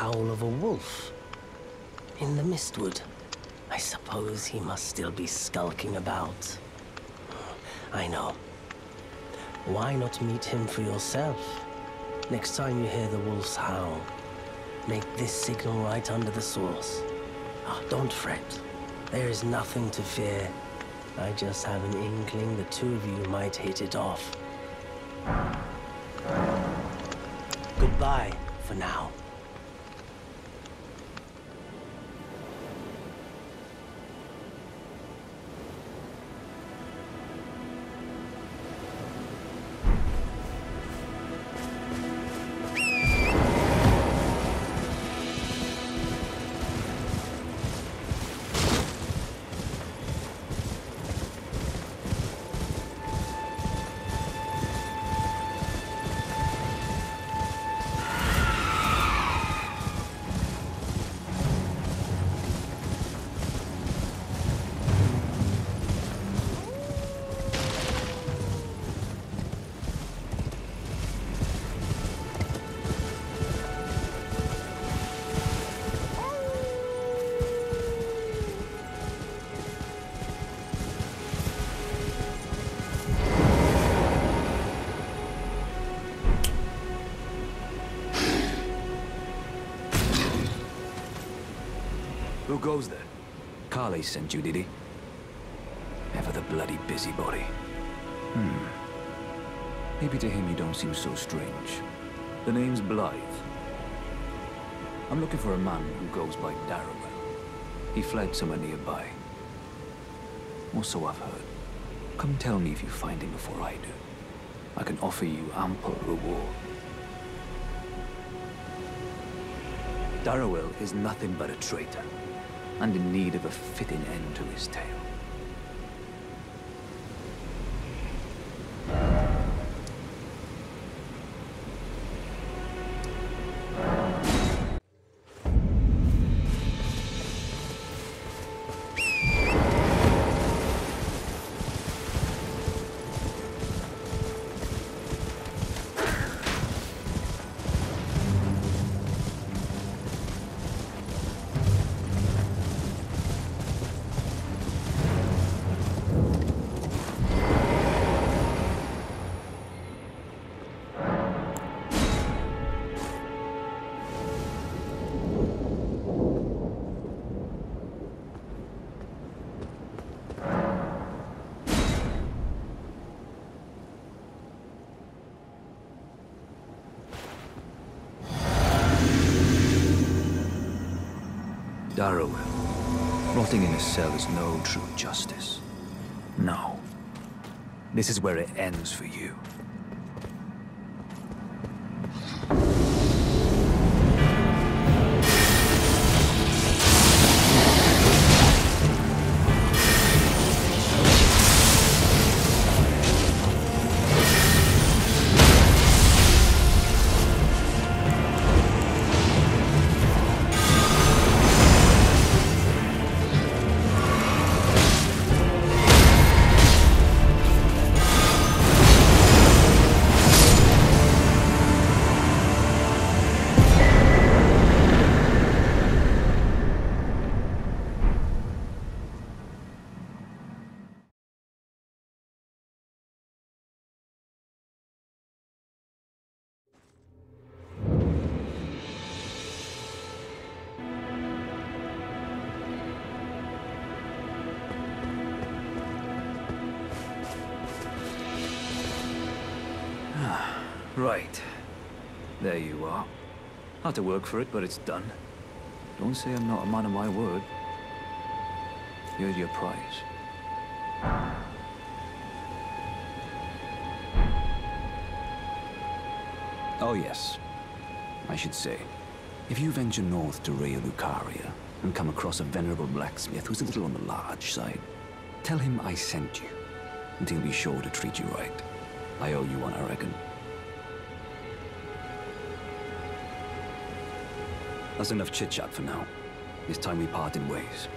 howl of a wolf in the Mistwood. I suppose he must still be skulking about. I know. Why not meet him for yourself? Next time you hear the wolf's howl, make this signal right under the source. Oh, don't fret. There is nothing to fear. I just have an inkling the two of you might hit it off. Goodbye for now. Who goes there? Kale sent you, did he? Ever the bloody busybody. Maybe to him you don't seem so strange. The name's Blaidd. I'm looking for a man who goes by Darriwil. He fled somewhere nearby. Or so I've heard. Come tell me if you find him before I do. I can offer you ample reward. Darriwil is nothing but a traitor, and in need of a fitting end to his tale. Darriwil. Rotting in a cell is no true justice. No. This is where it ends for you. Right. There you are. Had to work for it, but it's done. Don't say I'm not a man of my word. Here's your prize. Oh yes. I should say, if you venture north to Raya Lucaria and come across a venerable blacksmith who's a little on the large side, tell him I sent you, and he'll be sure to treat you right. I owe you one, I reckon. That's enough chit-chat for now. It's time we part in ways.